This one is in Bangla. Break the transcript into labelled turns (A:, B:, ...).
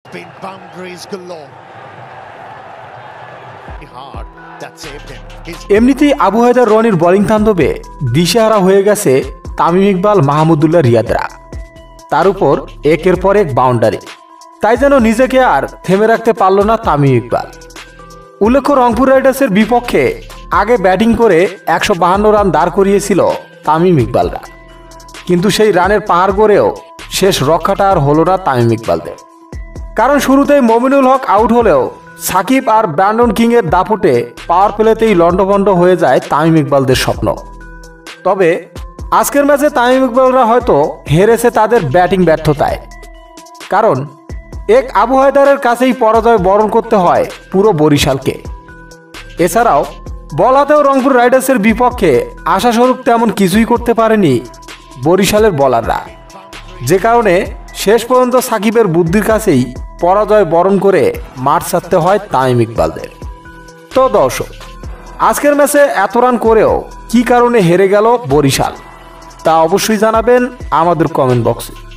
A: Been boundaries galore. Hard. That saved him.
B: এমনিতেই আবু হায়দার রনির বোলিং তাণ্ডবে দিশেহারা হয়ে গেছে তামিম ইকবাল, মাহমুদুল্লাহ রিয়াদরা। তার উপর একের পর এক বাউন্ডারি, তাই যেন নিজেকে আর থেমে রাখতে পারল না তামিম ইকবাল। উল্লেখ্য, রংপুর রাইডার্সের বিপক্ষে আগে ব্যাটিং করে 152 রান দাঁড় করিয়েছিল তামিম ইকবালরা, কিন্তু সেই রানের পাহাড় গড়েও শেষ রক্ষাটা আর হলো না তামিম ইকবালদের। কারণ শুরুতেই মমিনুল হক আউট হলেও সাকিব আর ব্র্যান্ডন কিংয়ের দাপটে পাওয়ার প্লেতেই লন্ডভন্ড হয়ে যায় তামিম ইকবালদের স্বপ্ন। তবে আজকের ম্যাচে তামিম ইকবালরা হয়তো হেরেছে তাদের ব্যাটিং ব্যর্থতায়, কারণ এক আবু হায়দারের কাছেই পরাজয় বরণ করতে হয় পুরো বরিশালকে। এছাড়াও বল হাতেও রংপুর রাইডার্সের বিপক্ষে আশাস্বরূপ তেমন কিছুই করতে পারেনি বরিশালের বোলাররা, যে কারণে শেষ পর্যন্ত সাকিবের বুদ্ধির কাছেই পরাজয় বরণ করে মাঠ ছাড়তে হয় তামিম ইকবালদের। তো দর্শক, আজকের ম্যাচে এত রান করেও কী কারণে হেরে গেল বরিশাল, তা অবশ্যই জানাবেন আমাদের কমেন্ট বক্সে।